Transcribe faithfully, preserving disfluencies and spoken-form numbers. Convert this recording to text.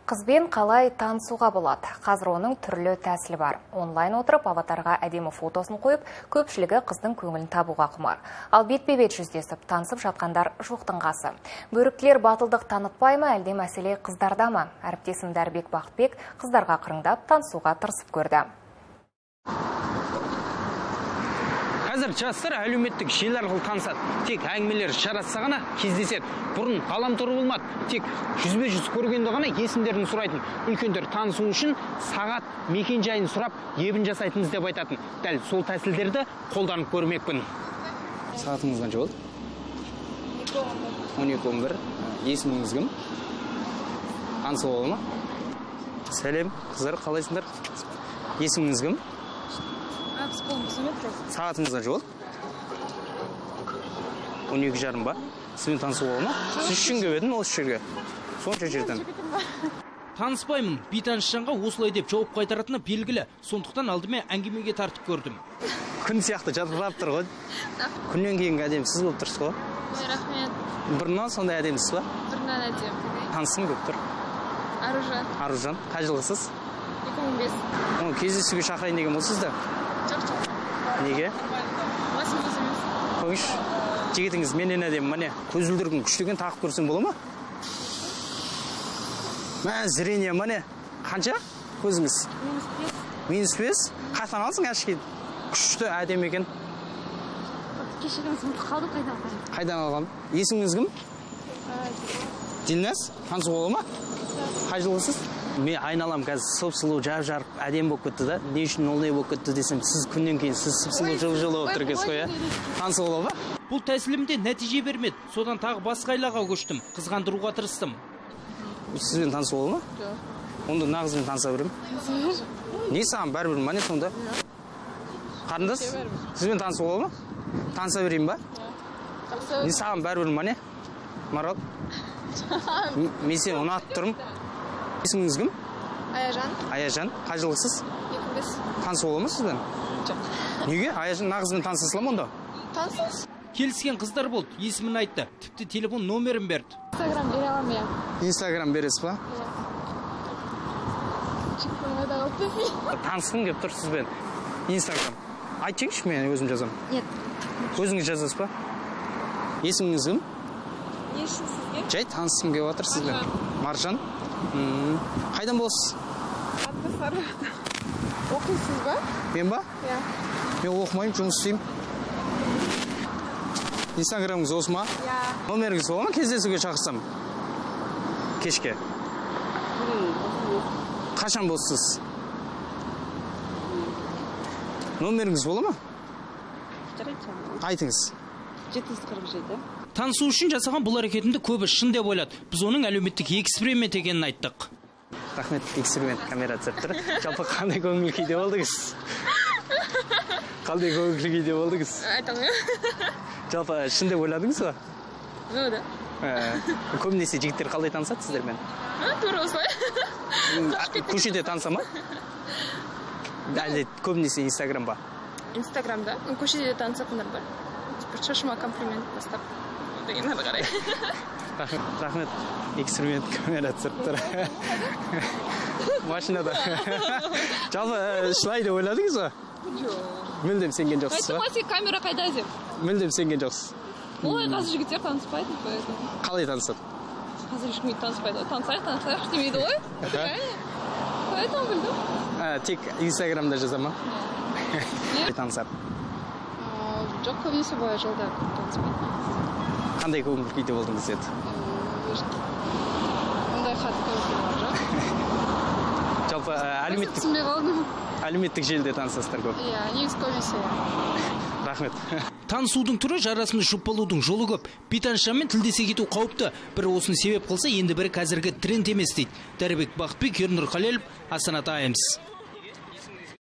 Қызбен қалай танысуға болады? Қазір оның түрлі тәсілі бар. Онлайн отырып, аватарға әдемі фотосын қойып, көпшілігі қыздың көңілін табуға құмар. Ал бетпе-бет жүздесіп, танысып жатқандар жоқтың қасы. Бөріктілер батылдық танытпай ма, әлде мәселе қыздарда ма? Әріптесім Дәрбек Бақытбек қыздарға қырыңдап танысуға тырысып көрді. Қазір жастар әлеуметтік желі арқылы танысады. Тек әңгімелер жарасса ғана кездеседі. Бұрын ғаламтор болмады. Тек жүзбе-жүз көргенде ғана есімдерін сұрайтын. Үлкендер танысу үшін сағат мекен жайын сұрап, ебін жасайтынбыз деп айтатын. Дәл сол тәсілдерді қолданып көрмекпін. Сағатыңыз қанша болды? он екі он бір. Есіміңіз кім? Танысуға болады ма? Сәлем, қыздар, қалайсыңдар? Есіміңіз кім? Сағатыңыз қанша болды? он екі жарым ба? Сізбен танысуға болады ма? Сіз үшін келдім осы жерге. Сонша жерден. Таныспаймын. Бейтаныс жанға осылай деп жауап қайтаратыны белгілі. Сондықтан алдымен әңгімеге тартып көрдім. Күн сияқты жарқырап тұр ғой. Күннен кейінгі әдемісіз болып тұрсыз ғой. Рахмет. Бұрыннан сондай әдемісіз ба? Бұрыннан әдемі. Танысым көп тұр. Аружан. Аружан. Қай жылғысыз? екі мың бес. Оны кездесуге шақырайын деген болсыз да? Жоқ, жоқ. Неге? Басым көзіміз. Қойш, жігітіңіз менен әдемі, міне, көзілдіргін күштеген тағып көрсең бола ма? Мә, зрение, міне, қанша көзіңіз? Минус бес. Минус бес? Қақтан алсың әшке? Күшті әдемі екен. Кешігіміз ұмытып қалды, қайдан алған? Қайдан алған? Есіміңіз кім? Дилназ? Танысуға бола ма? Қай жылғысыз? Мен айналам қазір сұп-сұлу жап-жарып әдем болып кетті да. Не үшін ол не болып кетті десем, сіз күннен кейін сіз сұп-сұлу жылы-жылы болып тұр екенсіз ғой, иә? Танысуға бола ма? Бұл тәсілімде нәтиже бермеді. Содан тағы басқа айлаға көштім. Қызғандыруға тырыстым. Сізбен танысуға бола ма? Жоқ. Онда нағызбен таныса беремін. Не саған бәрібір ма не сонда? Қарындас, сізбен танысуға бола ма? Таныса берейін ба? Не саған бәрібір ма не? Марал? Мен сені ұнатып тұрмын. Есіміңіз кім? Аяжан. Аяжан. Қай жылғысыз? екі мың бес. Танысуға бола ма сізбен? Жоқ. Неге? Аяжан нағызбен танысасыз ма онда? Танысыз? Келіскен қыздар болды, есімін айтты. Тіпті телефон номерін берді. Инстаграм бере аламын, иә. Инстаграм бересіз ба? Танысқым келіп тұр сізбен. Инстаграм. Айтыңызшы, мен өзім жазамын. Нет. Өзіңіз жазасыз ба? Есіміңіз кім? Не үшін сізге? Жай танысқым келіп отыр сізбен. Маржан. Қайдан боласыз? Атбасар. Оқисыз ба? Мен ба? Иә. Мен оқымаймын, жұмыс істеймін. Инстаграмыңыз осы ма? Иә. Номеріңіз бола ма кездесуге шақырсам? Кешке. Қашан болсыз? Номеріңіз бола ма? Айтыңыз. жеті жүз қырық жеті. Танысу үшін жасаған бұл әрекетімді көбі шын деп ойлады. Біз оның әлеуметтік эксперимент екенін айттық. Рахмет, эксперимент камера түсіп тұр. Жалпы қандай көңіл күйде болдыңыз? Қандай көңіл күйде болдыңыз? Айта алмаймын. Жалпы шын деп ойладыңыз ба? Ну да. Көбінесе жігіттер қалай танысады сіздермен? Тура осылай. Көшеде таныса ма? Әлде көбінесе Инстаграм ба? Инстаграмда. Көшеде танысатындар бар. Шашыма комплимент бастап. Деген ары қарай. Рахмет, эксперимент камера түсіп тұр. Машинада. Жалпы шылай деп ойладыңыз ба? Жоқ. Мүлдем сенген жоқсыз ба? Айтыңыз, камера қайда деп? Мүлдем сенген жоқсыз. Олай қазір жігіттер таныспайды, поэтому. Қалай танысады? Қазір ешкім таныспайды. Танысайық, танысайық демейді ғой. Поэтому білдім. Тек Инстаграмда жаза ма? Танысады. Жоқ, көбінесе былай жолда таныспайды. Қандай көңіл күйде болдыңыз еді? Ондай қатты көңіл күй бар жоқ. Жалпы әлеуметтік Түсінбей қалдым. әлеуметтік желіде танысасыздар көп. Иә, негізі көбінесе. Рахмет. Танысудың түрі жарасымды жұпалудың жолы көп. Бейтанысшамен тілдесе кету қауіпті. Бірі осыны себеп қылса, енді бірі қазіргі тренд емес дейді. Дәрбек Бақытбек, Ернұр Қалелов, Астана Таймс.